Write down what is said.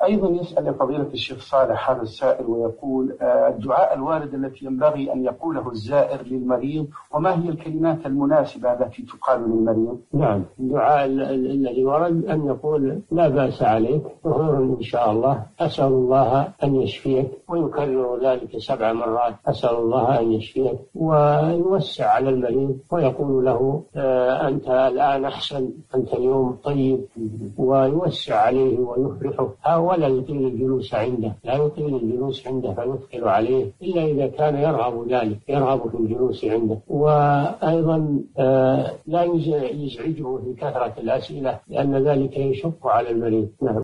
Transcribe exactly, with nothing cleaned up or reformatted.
أيضا يسأل فضيلة الشيخ صالح هذا السائل ويقول الدعاء الوارد التي ينبغي أن يقوله الزائر للمريض، وما هي الكلمات المناسبة التي تقال للمريض؟ نعم، الدعاء الذي ورد أن يقول لا بأس عليك، طهور إن شاء الله، أسأل الله أن يشفيك، ويكرر ذلك سبع مرات، أسأل الله أن يشفيك، ويوسع على المريض ويقول له أنت الآن أحسن، أنت اليوم طيب، ويوسع عليه ويفرحه، ولا يطيل الجلوس عنده، لا يطيل الجلوس عنده فيثقل عليه إلا إذا كان يرغب ذلك، يرغب في الجلوس عنده. وأيضا لا يزعجه في كثرة الأسئلة لأن ذلك يشق على المريض. نعم.